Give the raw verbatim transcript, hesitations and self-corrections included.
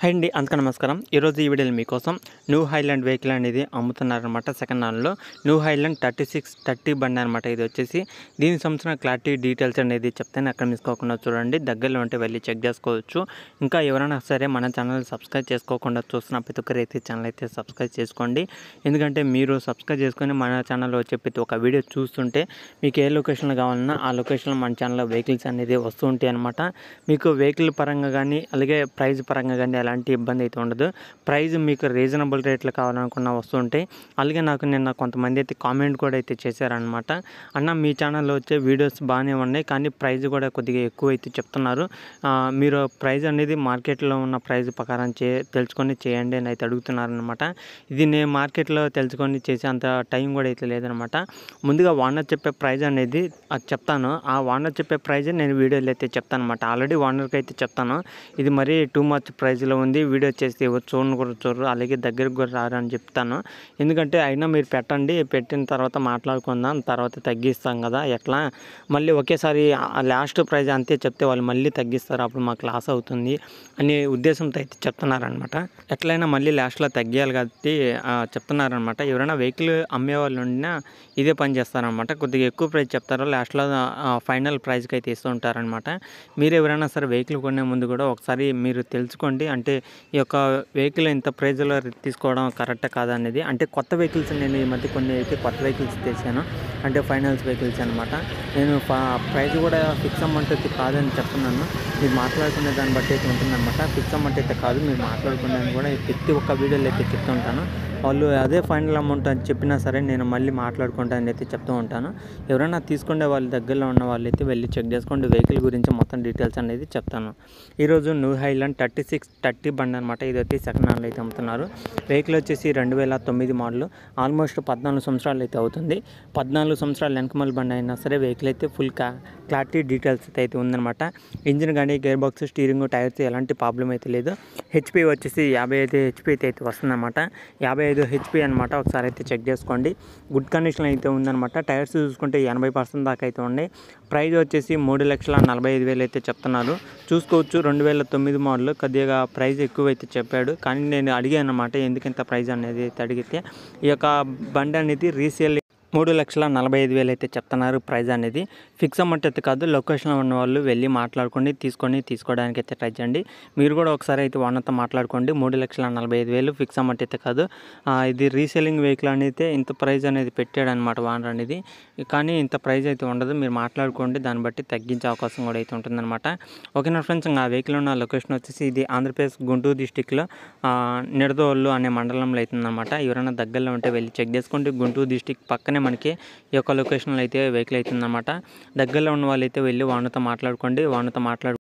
Hi అండి, అందరికీ నమస్కారం. ఈరోజు ఈ వీడియోలో మీకోసం న్యూ హైలాండ్ వెహికల్ అనేది అమ్ముతున్నారనమాట. సెకండ్ హ్యాండ్లో new Holland thirty six thirty బండి అనమాట. ఇది వచ్చేసి దీనికి సంబంధించిన క్లారిటీ డీటెయిల్స్ అనేది చెప్తాను, అక్కడ మిసుకోకుండా చూడండి. దగ్గరలో ఉంటే వెళ్ళి చెక్ చేసుకోవచ్చు. ఇంకా ఎవరైనా సరే మన ఛానల్ సబ్స్క్రైబ్ చేసుకోకుండా చూస్తున్న ప్రతి ఒక్కరు అయితే ఛానల్ అయితే సబ్స్క్రైబ్ చేసుకోండి. ఎందుకంటే మీరు సబ్స్క్రైబ్ చేసుకొని మన ఛానల్లో వచ్చే ప్రతి ఒక్క వీడియో చూస్తుంటే మీకు ఏ లొకేషన్లో కావాలన్నా ఆ లొకేషన్లో మన ఛానల్లో వెహికల్స్ అనేది వస్తూ ఉంటాయి అనమాట. మీకు వెహికల్ పరంగా కానీ అలాగే ప్రైస్ పరంగా కానీ ఎలాంటి ఇబ్బంది అయితే ఉండదు. ప్రైస్ మీకు రీజనబుల్ రేట్లో కావాలనుకున్న వస్తుంటాయి. అలాగే నాకు నిన్న కొంతమంది అయితే కామెంట్ కూడా అయితే చేశారనమాట. అన్న మీ ఛానల్లో వచ్చే వీడియోస్ బాగానే ఉన్నాయి, కానీ ప్రైస్ కూడా కొద్దిగా ఎక్కువ అయితే చెప్తున్నారు. మీరు ప్రైస్ అనేది మార్కెట్లో ఉన్న ప్రైస్ ప్రకారం చే తెలుసుకొని చేయండి అని అయితే అడుగుతున్నారనమాట. ఇది నేను మార్కెట్లో తెలుసుకొని చేసే అంత టైం కూడా అయితే లేదనమాట. ముందుగా ఓనర్ చెప్పే ప్రైస్ అనేది అది చెప్తాను. ఆ ఓనర్ చెప్పే ప్రైజ్ నేను వీడియోలో అయితే చెప్తాను అనమాట. ఆల్రెడీ ఓనర్కి అయితే చెప్తాను, ఇది మరీ టూ మచ్ ప్రైస్లో ఉంది, వీడియో చేస్తే ఎవరు చూడను కూడా చూడరు, అలాగే దగ్గరికి కూడా రారు అని చెప్తాను. ఎందుకంటే అయినా మీరు పెట్టండి, పెట్టిన తర్వాత మాట్లాడుకుందాం, తర్వాత తగ్గిస్తాం కదా. ఎట్లా మళ్ళీ ఒకేసారి లాస్ట్ ప్రైజ్ అంతే చెప్తే వాళ్ళు మళ్ళీ తగ్గిస్తారు, అప్పుడు మాకు లాస్ అవుతుంది అనే ఉద్దేశంతో అయితే చెప్తున్నారనమాట. ఎట్లయినా మళ్ళీ లాస్ట్లో తగ్గియాలి కాబట్టి చెప్తున్నారనమాట. ఎవరైనా వెహికల్ అమ్మే వాళ్ళు ఉండినా ఇదే పని చేస్తారనమాట. కొద్దిగా ఎక్కువ ప్రైస్ చెప్తారు, లాస్ట్లో ఫైనల్ ప్రైస్కి అయితే ఇస్తూ ఉంటారనమాట. మీరు ఎవరైనా సరే వెహికల్ కొనే ముందు కూడా ఒకసారి మీరు తెలుసుకోండి, అంటే ఈ యొక్క వెహికల్ ఇంత ప్రైజ్లో తీసుకోవడం కరెక్ట్ కాదా అనేది. అంటే కొత్త వెహికల్స్ నేను ఈ మధ్య కొన్ని అయితే కొత్త వెహికల్స్ తెచ్చాను, అంటే ఫైనాన్స్ వెహికల్స్ అనమాట. నేను ప్రైస్ కూడా ఫిక్స్ అమౌంట్ అయితే కాదని చెప్తున్నాను, మీరు మాట్లాడుకునే దాన్ని బట్టి అయితే ఉంటుందన్నమాట. ఫిక్స్ అమౌంట్ అయితే కాదు, మీరు మాట్లాడుకునేది కూడా ప్రతి ఒక్క వీడియోలో అయితే చెప్తూ ఉంటాను. వాళ్ళు అదే ఫైనల్ అమౌంట్ అని చెప్పినా సరే నేను మళ్ళీ మాట్లాడుకుంటానని అయితే చెప్తూ ఉంటాను. ఎవరైనా తీసుకునే వాళ్ళ దగ్గరలో ఉన్న వాళ్ళైతే వెళ్ళి చెక్ చేసుకోండి. వెహికల్ గురించి మొత్తం డీటెయిల్స్ అనేది చెప్తాను. ఈరోజు new Holland thirty six thirty బండి అనమాట. ఇది వచ్చి సెకండ్ హ్యాండ్లో అయితే అమ్ముతున్నారు. వెహికల్ వచ్చేసి రెండు వేల తొమ్మిది మోడల్, ఆల్మోస్ట్ పద్నాలుగు సంవత్సరాలు అయితే అవుతుంది. పద్నాలుగు సంవత్సరాలు వెనకమల్ బండి అయినా సరే వెహికల్ అయితే ఫుల్ కా క్లారిటీ డీటెయిల్స్ అయితే ఉందన్నమాట. ఇంజిన్ కానీ గేర్ బాక్స్ స్టీరింగ్ టైర్స్ ఎలాంటి ప్రాబ్లం అయితే లేదు. హెచ్పి వచ్చేసి యాభై ఐదు హెచ్పి అయితే అయితే వస్తుందన్నమాట. యాభై ఐదు హెచ్పి అనమాట. ఒకసారి అయితే చెక్ చేసుకోండి. గుడ్ కండిషన్ అయితే ఉందన్నమాట. టైర్స్ చూసుకుంటే ఎనభై పర్సెంట్ దాకా అయితే ఉన్నాయి. ప్రైస్ వచ్చేసి మూడు లక్షల నలభై ఐదు వేలు అయితే చెప్తున్నారు. చూసుకోవచ్చు, రెండు వేల తొమ్మిది మోడల్. కొద్దిగా ప్రైస్ ఎక్కువ అయితే చెప్పాడు, కానీ నేను అడిగాను అనమాట ఎందుకంత ప్రైస్ అనేది అయితే అడిగితే ఈ యొక్క బండి అనేది రీసేల్ మూడు లక్షల నలభై ఐదు వేలు అయితే చెప్తున్నారు. ప్రైజ్ అనేది ఫిక్స్ అమౌంట్ అయితే కాదు. లొకేషన్లో ఉన్న వాళ్ళు వెళ్ళి మాట్లాడుకోండి, తీసుకొని తీసుకోవడానికి అయితే ట్రై చేయండి. మీరు కూడా ఒకసారి అయితే ఓనర్తో మాట్లాడుకోండి. మూడు లక్షల నలభై ఐదు వేలు ఫిక్స్ అమౌంట్ అయితే కాదు. ఇది రీసేలింగ్ వెహికల్ అనేది ఇంత ప్రైజ్ అనేది పెట్టాడు అనమాట ఓనర్ అనేది, కానీ ఇంత ప్రైజ్ అయితే ఉండదు. మీరు మాట్లాడుకోండి, దాన్ని బట్టి తగ్గించే అవకాశం కూడా అయితే ఉంటుందన్నమాట. ఓకేనా ఫ్రెండ్స్, ఆ వెహికల్ ఉన్న లొకేషన్ వచ్చేసి ఇది ఆంధ్రప్రదేశ్ గుంటూరు డిస్టిక్లో నిడదోళ్ళు అనే మండలంలో అవుతుందన్నమాట. ఎవరైనా దగ్గరలో ఉంటే వెళ్ళి చెక్ చేసుకోండి. గుంటూరు డిస్టిక్ పక్కనే మనకి ఈ యొక్క లొకేషన్లో అయితే వెహికల్ అవుతుందన్నమాట. దగ్గరలో ఉన్న వాళ్ళు అయితే వెళ్ళి వానతో మాట్లాడుకోండి. వానతో మాట్లాడు